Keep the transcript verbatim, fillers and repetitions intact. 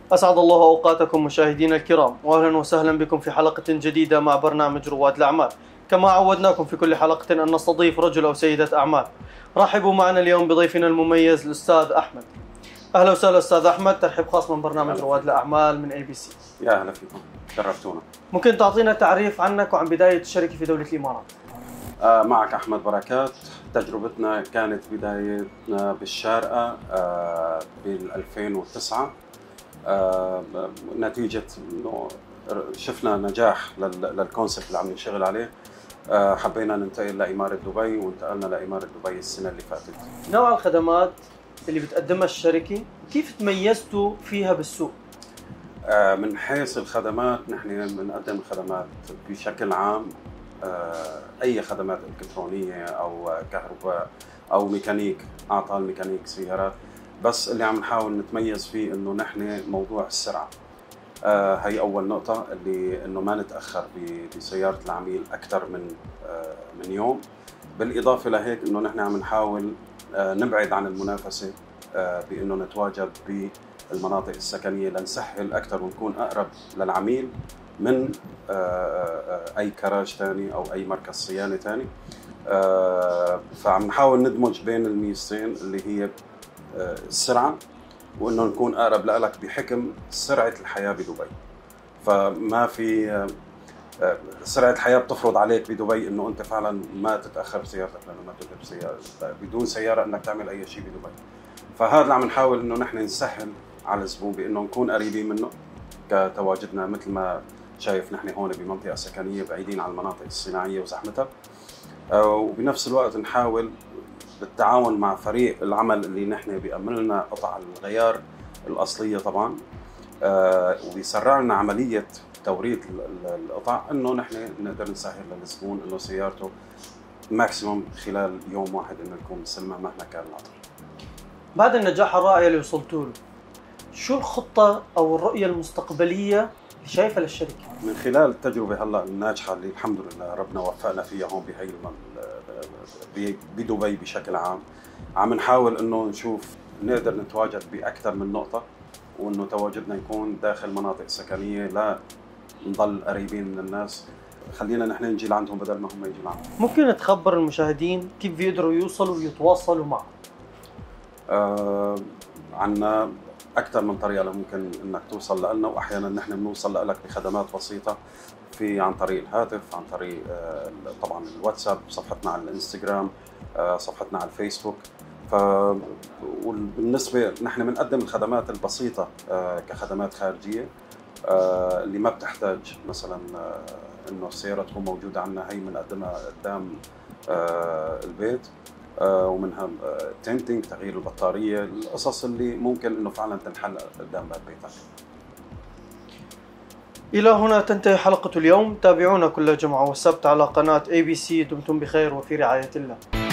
أسعد الله أوقاتكم مشاهدينا الكرام، وأهلا وسهلا بكم في حلقة جديدة مع برنامج رواد الأعمال. كما عودناكم في كل حلقة أن نستضيف رجل أو سيدة أعمال. رحبوا معنا اليوم بضيفنا المميز الأستاذ أحمد. أهلا وسهلا أستاذ أحمد، ترحيب خاص من برنامج رواد الأعمال من اي بي سي. يا أهلا فيكم، شرفتونا. ممكن تعطينا تعريف عنك وعن بداية الشركة في دولة الإمارات؟ آه معك أحمد بركات. تجربتنا كانت بدايتنا بالشارقة آه بال ألفين وتسعة، آه نتيجة إنه شفنا نجاح للكونسبت اللي عم نشتغل عليه. آه حبينا ننتقل لإمارة دبي، وانتقلنا لإمارة دبي السنة اللي فاتت. نوع الخدمات اللي بتقدمها الشركة كيف تميزتوا فيها بالسوق؟ آه من حيث الخدمات، نحن بنقدم خدمات بشكل عام، آه أي خدمات إلكترونية أو كهرباء أو ميكانيك، أعطال ميكانيك سيارات. بس اللي عم نحاول نتميز فيه إنه نحن موضوع السرعة. آه هي أول نقطة، اللي إنه ما نتأخر بسيارة العميل أكثر من آه من يوم. بالإضافة لهيك إنه نحن عم نحاول آه نبعد عن المنافسة، آه بإنه نتواجد بالمناطق السكنية لنسهل أكثر ونكون أقرب للعميل من آه أي كراج ثاني أو أي مركز صيانة ثاني. آه فعم نحاول ندمج بين الميزتين اللي هي آه السرعة، وإنه نكون أقرب لك بحكم سرعة الحياة بدبي. فما في آه سرعة الحياة بتفرض عليك بدبي إنه أنت فعلا ما تتأخر بسيارتك، لأنه ما تذهب سيارة بدون سيارة إنك تعمل أي شيء بدبي. فهذا اللي عم نحاول إنه نحن نسهل على الزبون، بإنه نكون قريبين منه كتواجدنا. مثل ما شايف نحن هون بمنطقة سكنية بعيدين عن المناطق الصناعية وزحمتها، آه وبنفس الوقت نحاول بالتعاون مع فريق العمل اللي نحن بيأمن لنا قطع الغيار الأصلية طبعا، آه وبيسرع لنا عملية توريد القطع، إنه نحن نقدر نسهل للزبون إنه سيارته ماكسيموم خلال يوم واحد إنه يكون مسلمة مهما كان العطل. بعد النجاح الرائع اللي وصلتوا له، شو الخطة أو الرؤية المستقبلية اللي شايفها للشركة؟ من خلال التجربة هلا الناجحة اللي الحمد لله ربنا وفقنا فيها هون بهي بدبي بشكل عام، عم نحاول إنه نشوف نقدر نتواجد بأكثر من نقطة، وإنه تواجدنا يكون داخل مناطق سكنية، لا نضل قريبين من الناس. خلينا نحن نجي لعندهم بدل ما هم يجي لعندهم. ممكن تخبر المشاهدين كيف بيقدروا يوصلوا ويتواصلوا معك؟ آه عنا أكثر من طريقة ممكن إنك توصل لنا، وأحيانا نحن بنوصل لك بخدمات بسيطة في عن طريق الهاتف، عن طريق آه طبعا الواتساب، صفحتنا على الانستغرام، آه صفحتنا على الفيسبوك. ف وبالنسبة نحن بنقدم الخدمات البسيطة آه كخدمات خارجية، آه اللي ما بتحتاج مثلا آه إنه السيارة تكون موجودة عنا. هي بنقدمها قدام آه البيت، آه ومنها آه تنتينج، تغيير البطارية، القصص اللي ممكن إنه فعلا تنحل قدام باب بيتك. إلى هنا تنتهي حلقة اليوم. تابعونا كل جمعة والسبت على قناة اي بي سي. دمتم بخير وفي رعاية الله.